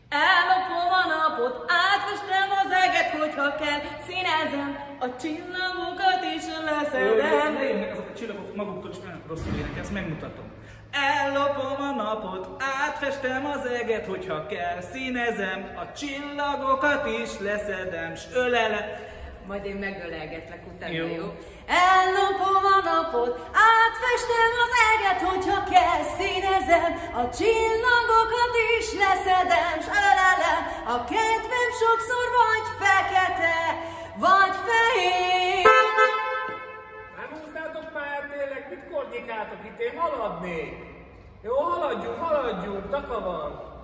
Ellopom a napot, átfestem az eget, hogyha kell, színezem, a csillagokat is leszedem. Ne jönnek azok a csillagok maguktól, és nagyon rosszul ének, ezt megmutatom. Ellopom a napot, átfestem az eget, hogyha kell, színezem, a csillagokat is leszedem, s ölelem. Majd én megölelgetlek utána, Jó. jó? Ellopom a napot, átfestem az eget, hogyha kell, színezem, a csillagokat is leszedem, s ölelem, a kedvem sokszor vagy fekete, vagy fehér. Nem húznátok már tényleg, mit kordikáltok itt, én haladnék. Jó, haladjunk, Taka van.